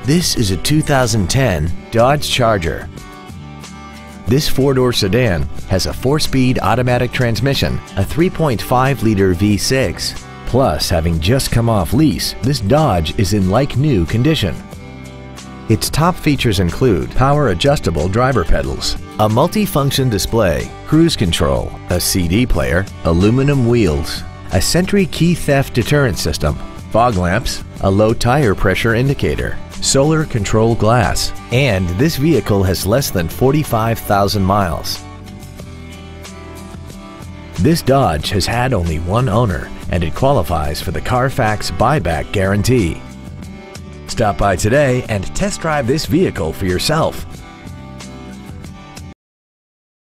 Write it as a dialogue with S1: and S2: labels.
S1: This is a 2010 Dodge Charger. This four-door sedan has a 4-speed automatic transmission, a 3.5-liter V6. Plus, having just come off lease, this Dodge is in like-new condition. Its top features include power-adjustable driver pedals, a multi-function display, cruise control, a CD player, aluminum wheels, a Sentry key theft deterrent system, fog lamps, a low tire pressure indicator, solar control glass, and this vehicle has less than 45,000 miles. This Dodge has had only one owner, and it qualifies for the Carfax buyback guarantee. Stop by today and test drive this vehicle for yourself.